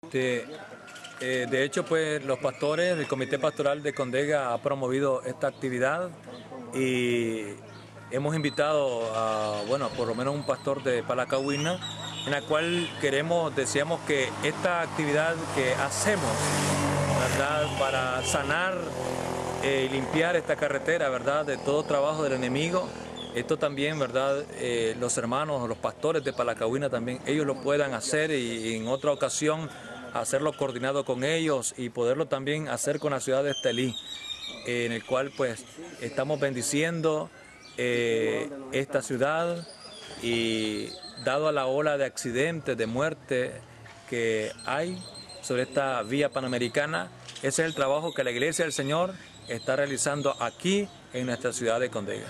De hecho, pues los pastores, el Comité Pastoral de Condega ha promovido esta actividad y hemos invitado a, bueno, por lo menos un pastor de Palacagüina, en la cual deseamos que esta actividad que hacemos, ¿verdad?, para sanar y limpiar esta carretera, ¿verdad?, de todo trabajo del enemigo, esto también, ¿verdad?, los hermanos, los pastores de Palacagüina también, ellos lo puedan hacer y en otra ocasión hacerlo coordinado con ellos y poderlo también hacer con la ciudad de Estelí, en el cual pues estamos bendiciendo esta ciudad y dado a la ola de accidentes, de muerte que hay sobre esta vía panamericana, ese es el trabajo que la Iglesia del Señor está realizando aquí en nuestra ciudad de Condega.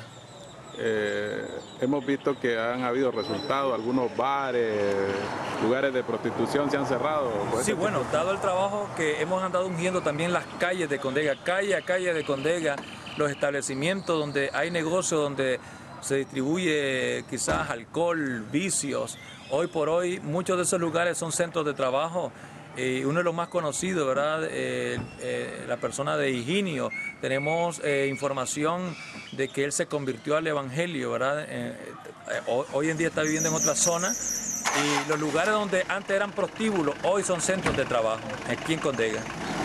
Hemos visto que han habido resultados, algunos bares, lugares de prostitución se han cerrado. Sí, bueno, dado el trabajo que hemos andado ungiendo también las calles de Condega, calle a calle de Condega, los establecimientos donde hay negocios, donde se distribuye quizás alcohol, vicios. Hoy por hoy muchos de esos lugares son centros de trabajo. Uno de los más conocidos, ¿verdad?, la persona de Higinio. Tenemos información de que él se convirtió al Evangelio, ¿verdad? Hoy en día está viviendo en otra zona y los lugares donde antes eran prostíbulos hoy son centros de trabajo aquí en Condega.